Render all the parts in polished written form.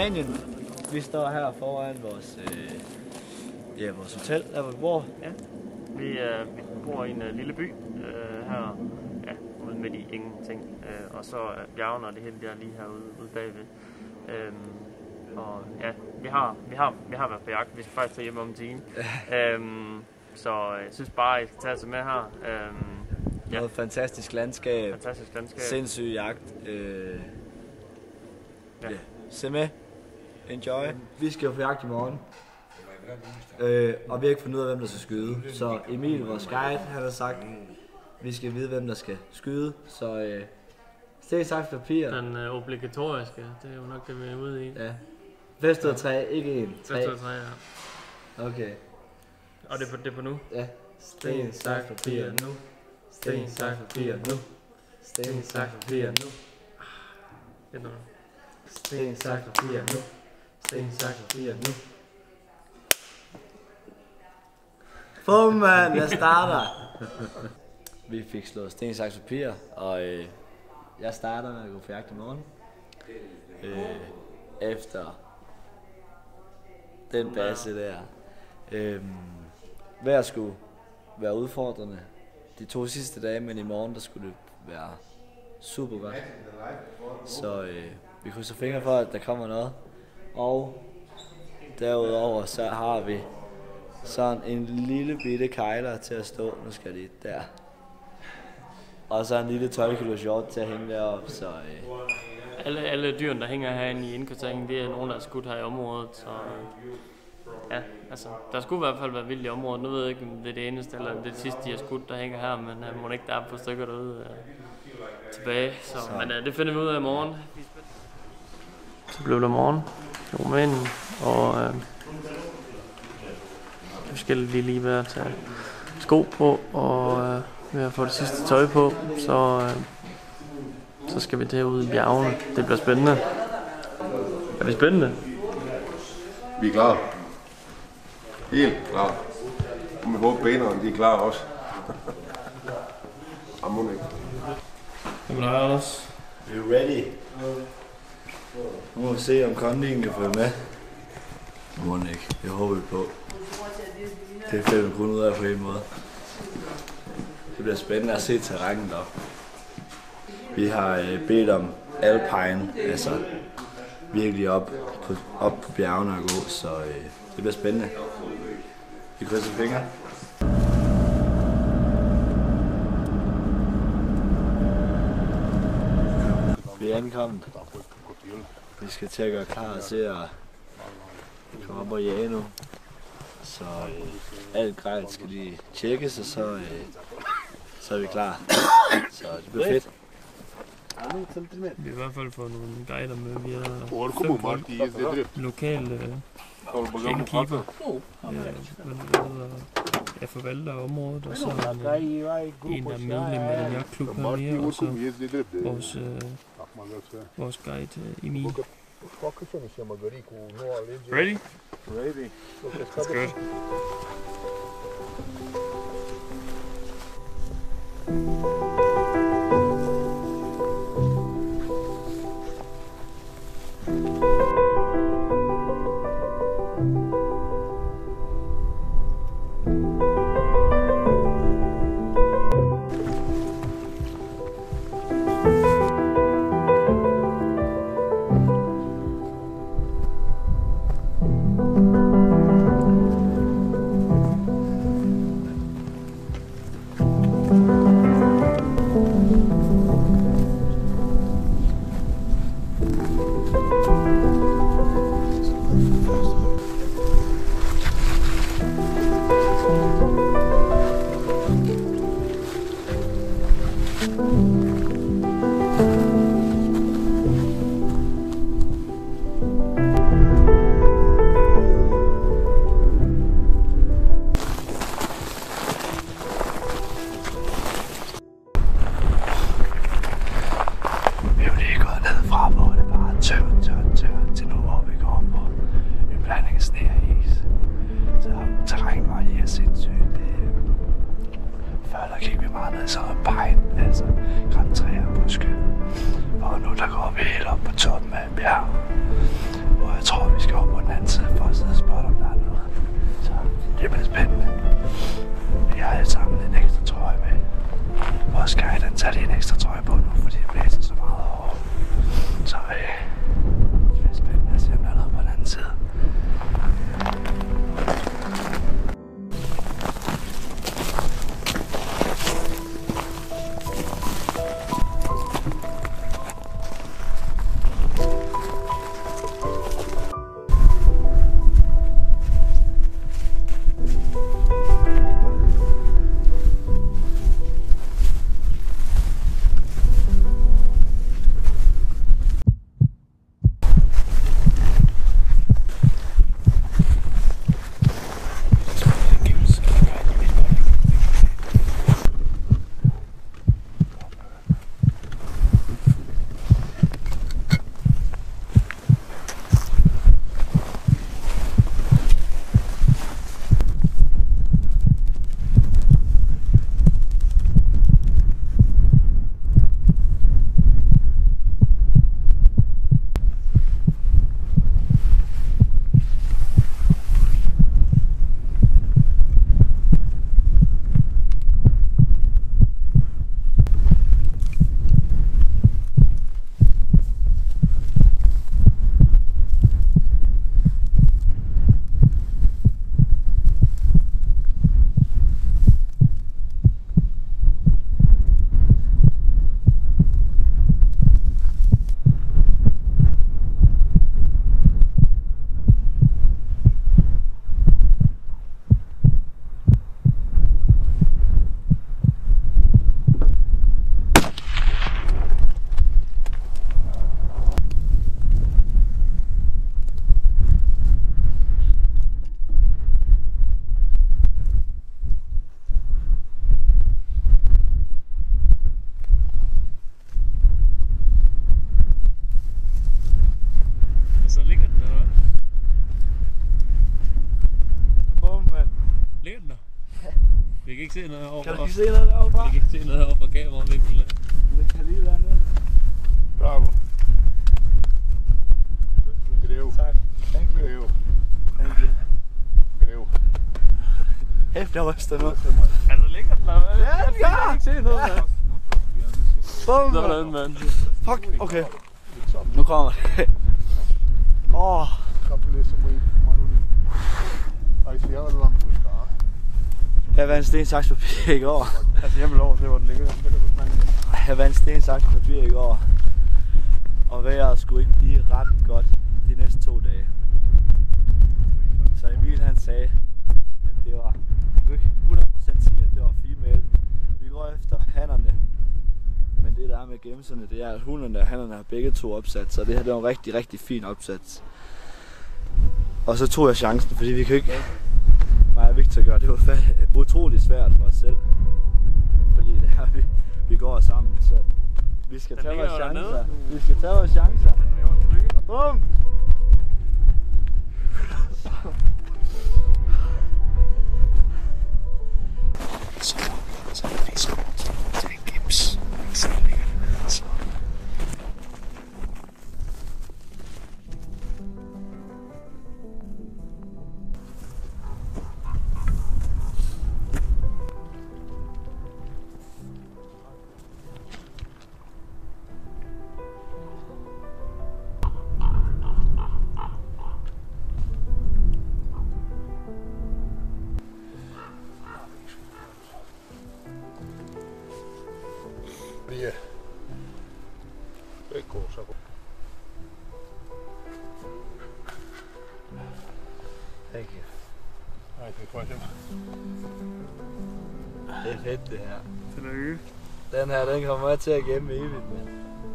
Rumænien. Vi står her foran vores, vores hotel, der hvor vi bor. Ja, vi bor i en lille by her, ja, ude midt i ingenting. Og så bjergene og det hele der lige herude bagved. Og ja, vi har været på jagt. Vi skal faktisk tage hjem om en time. Så jeg synes bare, I skal tage sig med her. Ja. Noget fantastisk landskab. Sindssyg jagt. Ja. Se med. Enjoy. Vi skal jo på jagt i morgen. Og vi har ikke fundet ud af, hvem der skal skyde. Så Emil, vores guide, han har sagt, vi skal vide, hvem der skal skyde. Så sten, saks, papir. Den obligatoriske, det er jo nok det, vi er ude i. Ja. Fest ud af 3, ikke en. 3. Fest ud af 3, ja. Okay. Og det er på nu? Ja. Sten, saks, papir nu. Sten, saks, papir nu. Sten, saks, papir nu. Sten, saks, papir nu. Sten, saks, papir nu. Bum, mand, jeg starter. Vi fik slået sten, saks, papir, og jeg starter med at gå på jagt i morgen. Efter den base der. Hver skulle være udfordrende de 2 sidste dage, men i morgen der skulle det være super godt. Så vi krydser fingre for, at der kommer noget. Og derudover så har vi sådan en lille bitte kejler til at stå. Nu skal de der. Og så en lille 12 kilo short til at hænge deroppe. Så alle dyrene, der hænger herinde i indkvarteringen, det er nogen, der er skudt her i området. Så ja, altså, der skulle i hvert fald være vildt i området. Nu ved jeg ikke, om det er det eneste eller det sidste, de har skudt, der hænger her, men må ikke der er på stykker derude tilbage. Så. Men det finder vi ud af i morgen. Så blev det morgen i Rumænien, og vi skal lige være at tage sko på, og ved at få det sidste tøj på, så skal vi derude i bjergene. Det bliver spændende. Er det spændende? Vi er klar. Helt klar. Og vi håber, benerne de er klar også. Amen ikke. Jamen, der er også. Vi er ready. Nu må vi se, om kondingen kan følge med. Må den ikke. Det håber vi på. Det finder vi kun ud af på en måde. Det bliver spændende at se terrænet deroppe. Vi har bedt om alpine, altså virkelig op på bjergene og gå, så det bliver spændende. Vi krydser fingre. Vi er ankommet. Vi skal til at gøre klar til at komme op og jage nu. Så alt grejt skal lige tjekkes, og så er vi klar. Så det bliver fedt. Vi har i hvert fald fået nogle guider med. Vi har 5 lokale gamekeeper, der forvalter området, og så en, der er medlem af den jagtklub her mere, og så vores guide Emil. Ready? Ready. That's good. tager lige en ekstra trøje på nu, fordi det blæser så meget over. Så det er spændende at se, om der er noget på den anden side. Vi kan ikke se noget herovre. Kan du ikke se noget derovre? Vi kan ikke se noget herovre fra kameravinklen. Det kan lige dernede. Bravo. Grev. Tak. Thank you. Grev. Thank you. Grev. Hæft, jeg ryster nu. Altså ligger den der, hvad? Ja, Jeg kan ikke se noget der. Bum! Sådan, mand. Fuck, okay. Nu kommer det. Åh. Jeg vandt sten, saks, papir i går. Altså jeg vil over til, hvor den ligger. Jeg vandt sten, saks, papir i går. Og vejret skulle ikke blive ret godt de næste 2 dage. Så Emil han sagde, at det var, jeg kunne ikke 100% sige, at det var female. Vi går efter hannerne. Men det der er med gemserne, det er, at hunderne og hannerne har begge 2 opsat. Så det her det var en rigtig, rigtig fin opsats. Og så tog jeg chancen, fordi vi kan ikke... mig og Victor gør, det var utrolig svært for os selv. Fordi det her, vi går sammen, så vi skal tage vores chancer. Vi skal tage vores chancer. Bum! Så er det fisk til en gips. Så ligger det nede, så. Ja. Det går så godt. Thank you. Nej, det er godt. Det er fedt det her. Tillykke. Den her, den kommer jeg til at gemme evigt med.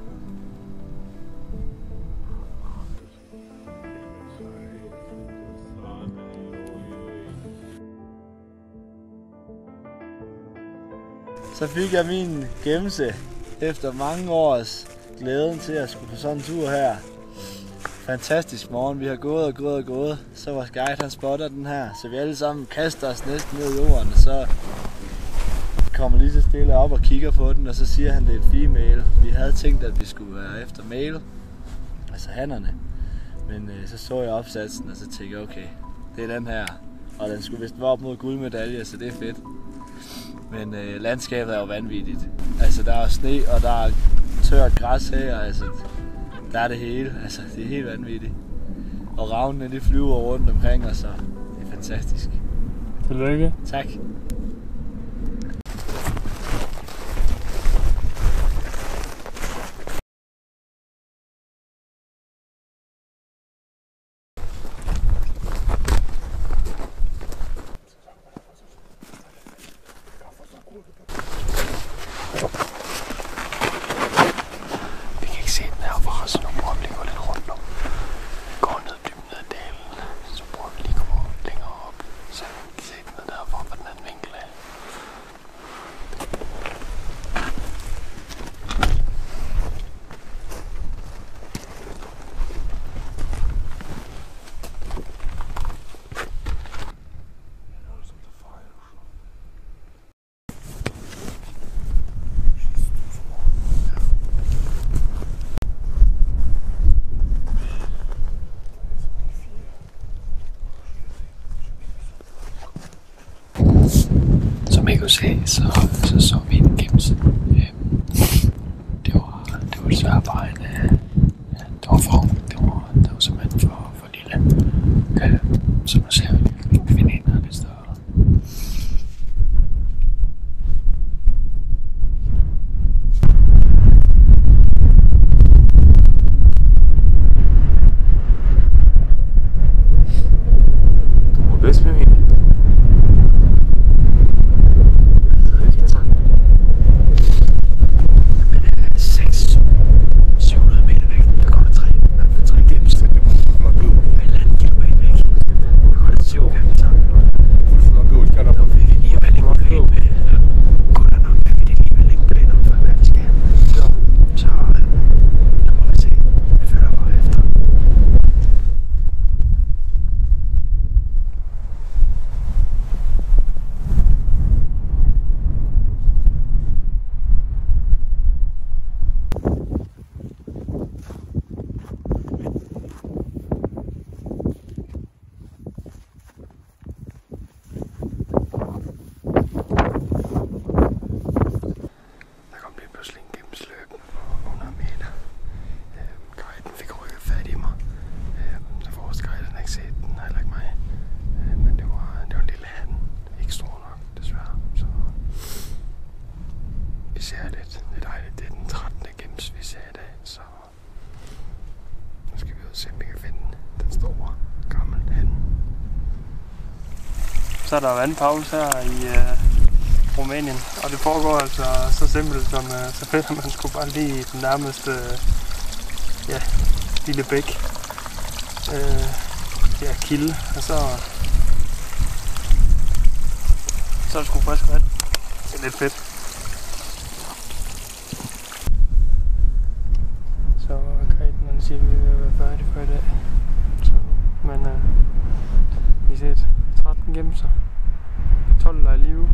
Så fik jeg min gemse efter mange års glæden til at skulle på sådan en tur her. Fantastisk morgen, vi har gået. Så vores guide han spotter den her, så vi alle sammen kaster os næsten ned i jorden. Og så kommer lige så stille op og kigger på den, og så siger han, det er et female. Vi havde tænkt, at vi skulle være efter male, altså hannerne. Men så jeg opsatsen, og så tænkte jeg, okay, det er den her. Og den skulle vist være op mod guldmedalje, så det er fedt. Men landskabet er jo vanvittigt. Altså der er sne, og der er tørt græs her, altså der er det hele. Altså det er helt vanvittigt. Og ravnene de flyver rundt omkring os, og det er fantastisk. Tillykke. Tak. Vi kan ikke se den herfra, så nu prøver vi lige at gå lidt rundt om. Går ned dybden af dalen, så prøver vi lige at komme længere op, så vi kan se den ned derfra på den anden vinkel af. Som I kunne se, så vi en gems. Det var desværre bare en... det var for det var simpelthen for lille. Så nu ser vi lige finde en, der er lidt større. Du må bedst med mig. Så er der vandpause her i Rumænien, og det foregår altså så simpelt som selvfølgelig man skulle bare lige i den nærmeste lille bæk, kilde, og så er det sgu frisk vand. Det er lidt fedt. Så Greten siger, at vi vil være færdige for i dag. Så, men vi ser 13 gemser. 12 er i live.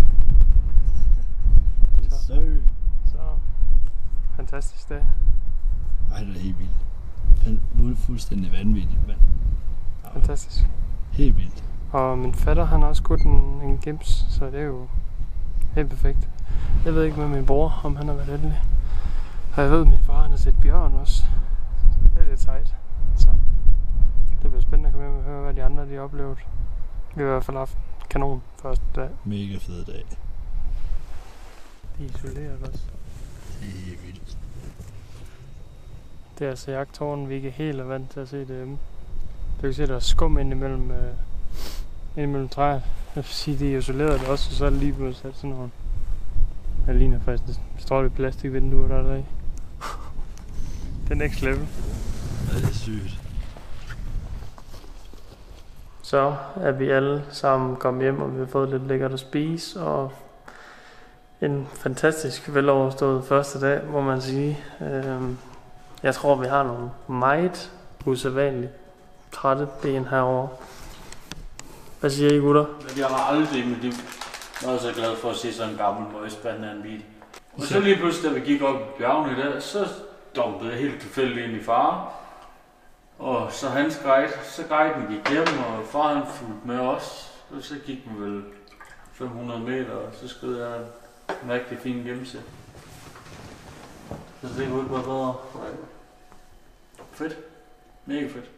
Så fantastisk dag. Ej, det er helt vildt. Fuldstændig vanvittigt, mand. Fantastisk. Helt vildt. Og min fatter, han har også skudt en gems, så det er jo helt perfekt. Jeg ved ikke med min bror, om han har været heldig. Og jeg ved, at min far han har set bjørn også. Det er lidt sejt. Så det bliver spændende at komme hjem og høre, hvad de andre de har oplevet. Vi har i hvert fald haft kanon første dag. Mega fed dag. De er isoleret også. Det er helt vildt. Det er altså jagttårnen, vi ikke er helt vant til at se det hjemme. Du kan se, der er skum indimellem træet. Jeg vil sige, de er isoleret det også, og så er det lige blevet sat sådan nogle. Jeg ligner faktisk en stråle plastikvinduer, der er der i. Det er next level. Ja, det er sygt. Så er vi alle sammen kommet hjem, og vi har fået lidt lækkert at spise, og en fantastisk veloverstået første dag, må man sige. Jeg tror, vi har nogle meget usædvanligt trætte ben herovre. Hvad siger I, gutter? Jeg har aldrig i mit liv været så glad for at se sådan en gammel møgspand af en bil. Og så lige pludselig, da vi gik op i bjergene i dag, så dumpede jeg helt tilfældigt ind i far. Og så han skreg, så guiden gik hjem, og far han fulgte med os. Og så gik vi vel 500 meter, og så skød jeg en rigtig fin gemse. Så det kunne ikke være bedre. Fedt. Mega fedt.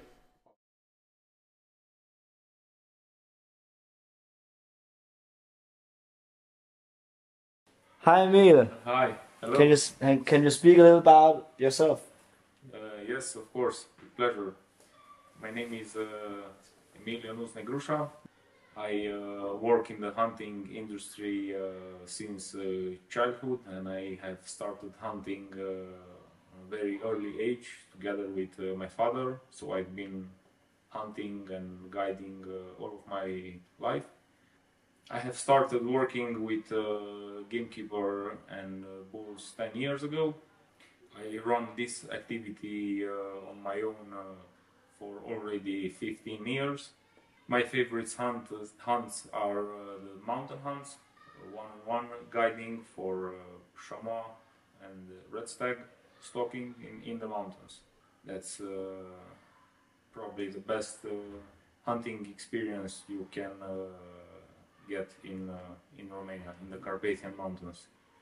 Hi Emil. Hi. Hello. Can you speak a little about yourself? Yes, of course. With pleasure. My name is Emil Ionuț Negrușa. I work in the hunting industry since childhood, and I have started hunting at a very early age together with my father. So I've been hunting and guiding all of my life. I have started working with gamekeeper and bulls 10 years ago. I run this activity on my own for already 15 years. My favorite hunts are the mountain hunts, one-on-one guiding for chamois and red stag stalking in the mountains. That's probably the best hunting experience you can get in Romania, in the Carpathian Mountains.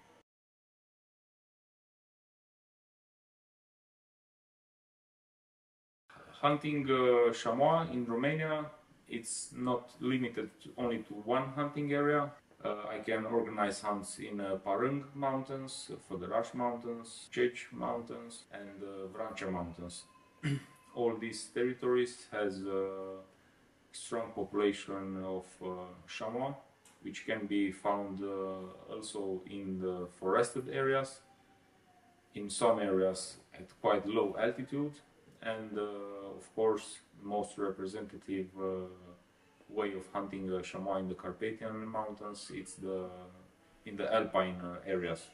Hunting chamois in Romania, it's not limited only to one hunting area. I can organize hunts in Parâng Mountains, Fădăraș Mountains, Ceci Mountains and Vrancea Mountains. All these territories has a strong population of chamois, which can be found also in the forested areas, in some areas at quite low altitude, and of course most representative way of hunting chamois in the Carpathian Mountains, it's in the alpine areas.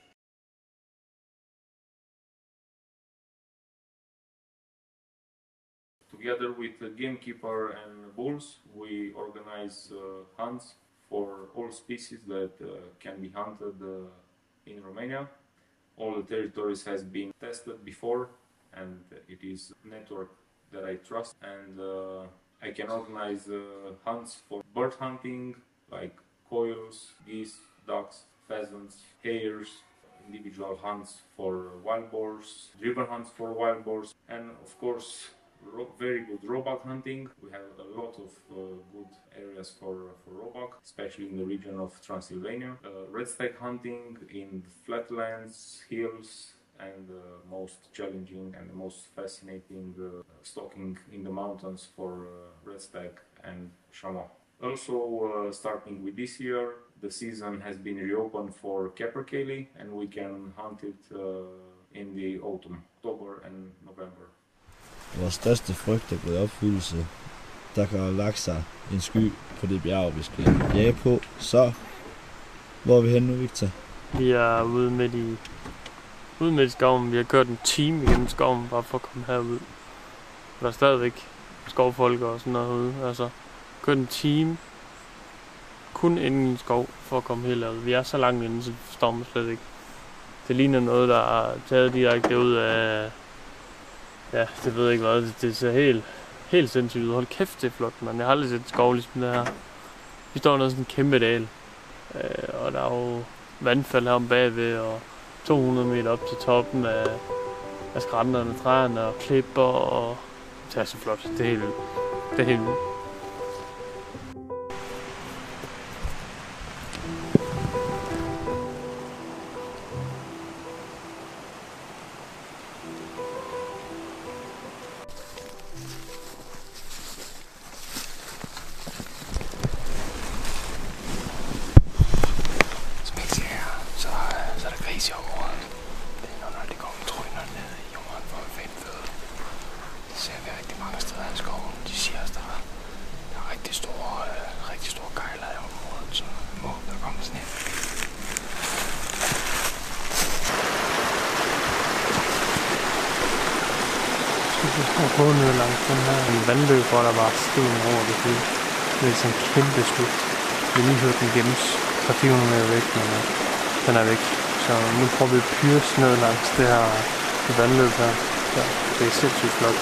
Together with the gamekeeper and bulls, we organize hunts for all species that can be hunted in Romania. All the territories has been tested before, and it is a network that I trust, and I can organize hunts for bird hunting like quails, geese, ducks, pheasants, hares, individual hunts for wild boars, driven hunts for wild boars, and of course very good roebuck hunting. We have a lot of good areas for roebuck, especially in the region of Transylvania. Red stag hunting in flatlands, hills, and most challenging and the most fascinating stalking in the mountains for red stag and chamois. Also, starting with this year, the season has been reopened for capercaillie, and we can hunt it in the autumn, October and November. Vores største frygt er gået i opfyldelse. Der kan have lagt sig en sky på det bjerg, vi skal jage på. Så, hvor er vi henne nu, Victor? Vi er ude midt i skoven. Vi har kørt en time igennem skoven, bare for at komme herud. Der er stadigvæk skovfolk og sådan noget ude. Altså, kørt en time kun inde i en skov for at komme helt herud. Vi er så langt inde, så det forstår man slet ikke. Det ligner noget, der er taget direkte ud af... Ja, det ved jeg ikke hvad. Det ser helt sindssygt ud. Hold kæft, det er flot, man. Jeg har aldrig set skov ligesom det her. Vi står under sådan en kæmpe dal. Og der er jo vandfald herom bagved, og 200 meter op til toppen af skrænterne, træerne og klipper, og det er så flot. Det er helt vildt. Jeg prøvede ned langs den her vandløb, hvor der var sten over det hele. Det er sådan en kæmpe slut. Vi har lige hørt den gemmes 300-400 meter væk, men den er væk. Så nu prøver vi at pyrse ned langs det her vandløb her. Ja, det er sindssygt flot.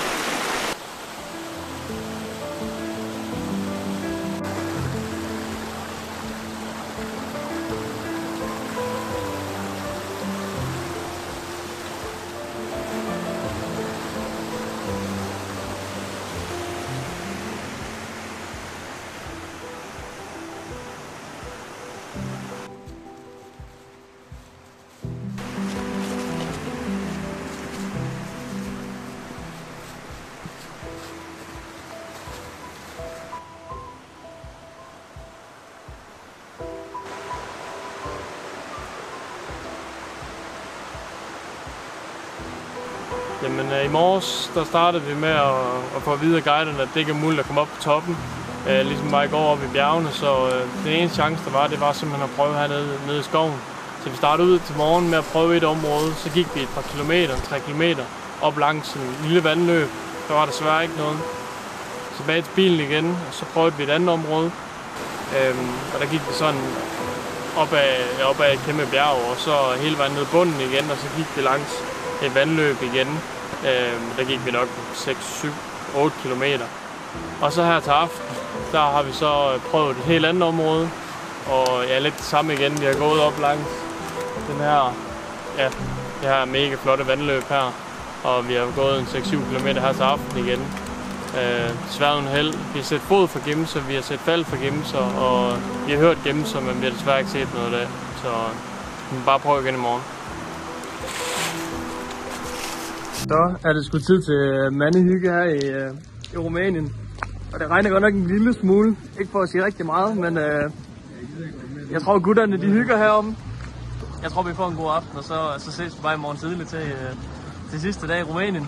Jamen i morges, der startede vi med at få at vide af guiderne, at det ikke er muligt at komme op på toppen. Ligesom bare i går op i bjergene, så den eneste chance der var, det var simpelthen at prøve hernede i skoven. Så vi startede ud til morgen med at prøve et område, så gik vi et par kilometer, 3 kilometer, op langs en lille vandløb. Der var desværre ikke noget. Tilbage til bilen igen, og så prøvede vi et andet område. Og der gik vi sådan op ad et kæmpe bjerg, og så hele vejen ned bunden igen, og så gik vi langs et vandløb igen. Der gik vi nok 6, 7, 8 kilometer. Og så her til aften, der har vi så prøvet et helt andet område. Og ja, lidt det samme igen. Vi har gået op langs den her, ja, det her mega flotte vandløb her. Og vi har gået en 6-7 km her til aften igen. Desværre en held. Vi har set fod for gemser, vi har set fald for gemser, og vi har hørt gemser, men vi har desværre ikke set noget af det. Så vi må bare prøve igen i morgen. Så er det sgu tid til mandehygge her i Rumænien. Og det regner godt nok en lille smule. Ikke for at sige rigtig meget, men jeg tror gutterne de hygger heromme. Jeg tror vi får en god aften, og så ses vi bare i morgen tidligt til sidste dag i Rumænien.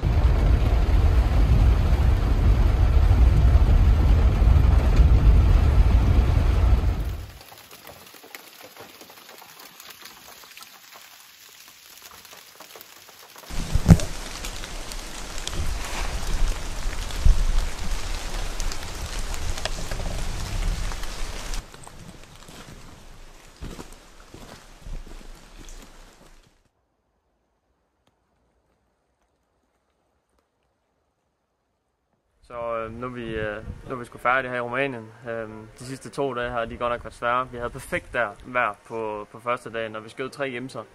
Så nu er vi sgu færdige her i Rumænien. De sidste 2 dage har de godt nok været svære. Vi havde perfekt vejr på første dagen, og vi skød 3 gemser.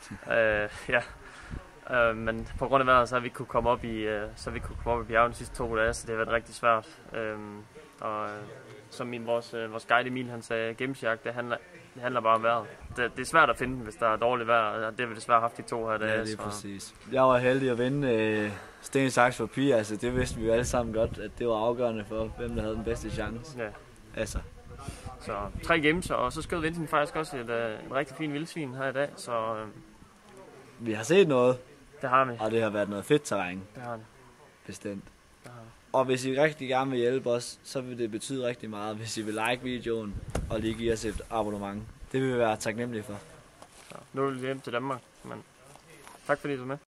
Men på grund af vejret, så har vi ikke kunne komme op i bjergene de sidste 2 dage, så det har været rigtig svært. Som vores guide Emil han sagde, gemsjagt, det handler bare om vejret. Det er svært at finde den, hvis der er dårligt vejr, og det har vi desværre haft de 2 her dage. Ja, det er præcis. Jeg var heldig at vinde sten, saks, papir. Altså, det vidste vi jo alle sammen godt, at det var afgørende for, hvem der havde den bedste chance. Ja. Altså. Så 3 gemser, og så skød Vincent faktisk også et rigtig fint vildsvin her i dag. Så vi har set noget. Det har vi. Og det har været noget fedt terræn. Det har det. Bestemt. Og hvis I rigtig gerne vil hjælpe os, så vil det betyde rigtig meget, hvis I vil like videoen og lige give os et abonnement. Det vil vi være taknemmelige for. Så nu er vi hjem til Danmark, men tak fordi du er med.